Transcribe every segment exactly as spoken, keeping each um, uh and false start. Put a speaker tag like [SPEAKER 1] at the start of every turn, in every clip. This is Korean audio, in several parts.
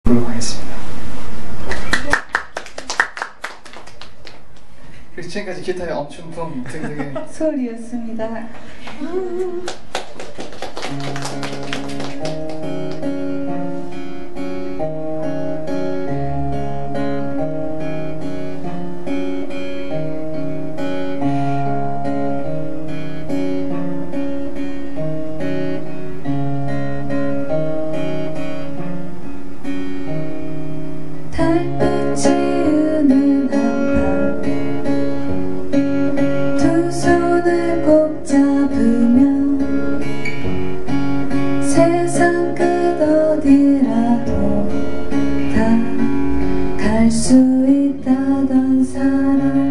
[SPEAKER 1] 보도록 하겠습니다. 그래서 지금까지 기타의 엄춘풍 등등의
[SPEAKER 2] 소리였습니다. 달빛이 우는 한밤 두 손을 꼭 잡으며 세상 끝 어디라도 다 갈 수 있다던 사람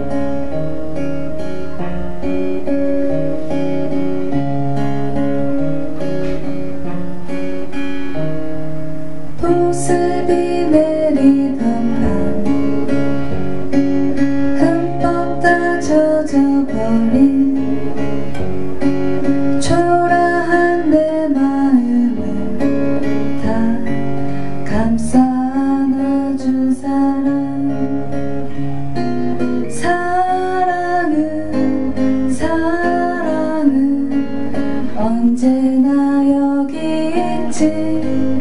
[SPEAKER 2] 보슬비 내리던 밤 흠뻑 다 젖어버린 초라한 내 마음을 다 감싸 안아준 사람 사랑은 사랑은 언제나 여기 있지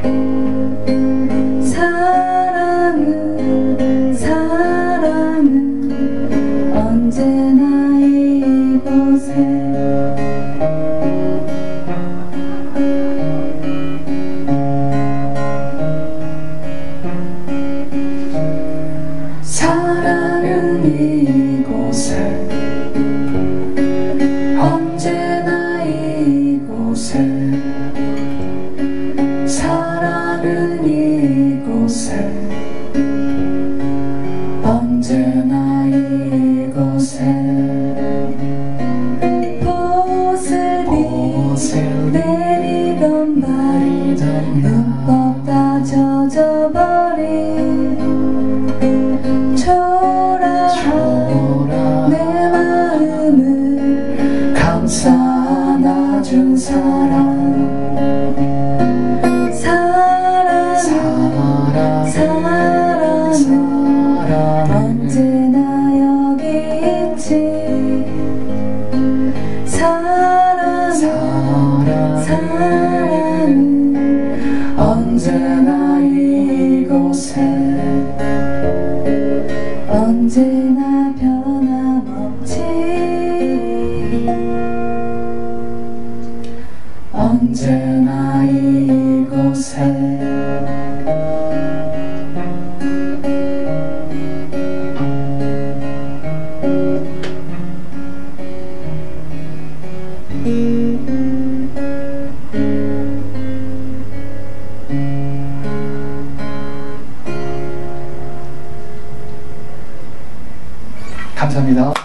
[SPEAKER 2] 사랑은 사랑은 언제나 이곳에 사랑은 이곳에 언제나 이곳에 사랑은 이곳에 언제나 이곳에 보슬이 내리던 날 흠뻑 다 젖어버린 초라한 내 마음을 감싸 안아준 사람 사랑 사랑은 언제나 여기 있지 사랑은 사랑은 언제나 이곳에 언제나 변함없지 언제나 이곳에
[SPEAKER 1] 감사합니다.